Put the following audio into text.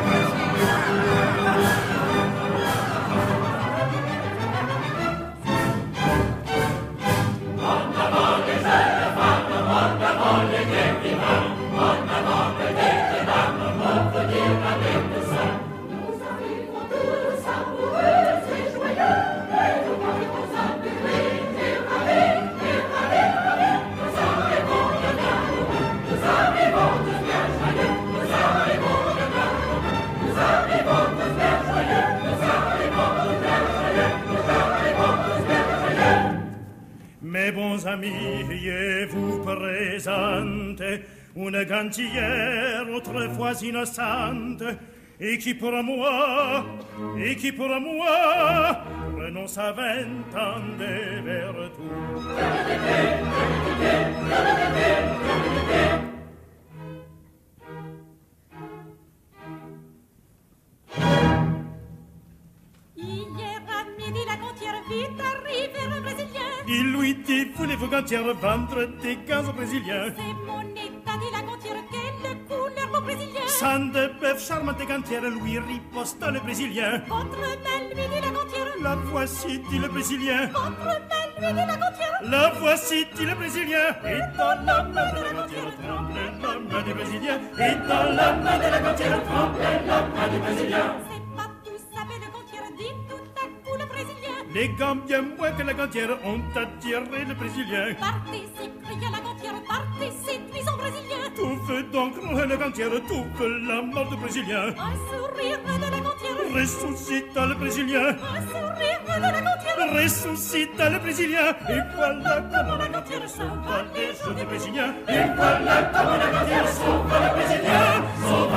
Mes bons amis, je vous présente une gantière autrefois innocente et qui pour moi renonce à 20 ans de vertu. Hier à midi, la gantière vite arriver un Brésilien. Il lui dit, voulez-vous gantière vendre des gants brésiliens? C'est mon état, dit la gantière, quelle couleur beau Brésilien. Sang de bœuf charmante gantière, lui riposta le Brésilien. Votre main, lui dit la gantière. La voici, dit le Brésilien. Votre main, lui dit la gantière. La voici, dit le Brésilien. Et dans la main de la gantière tremblait la main du Brésilien. Et dans la main de la gantière tremblait la main du Brésilien. C'est pas tout ça, mais la gantière dit tout à coup le Brésilien. Les gants bien moins que la gantière ont attiré le Brésilien. Participe, cria la gantière, participe, disons Brésilien. Tout veut donc la gantière, tout veut la mort du Brésilien. Un sourire de la gantière. Ressuscita le Brésilien. Un sourire de la gantière. Ressuscita le Brésilien. Et voilà comment la gantière sauva les jours du Brésilien. Et voilà comment la gantière sauva le Brésilien.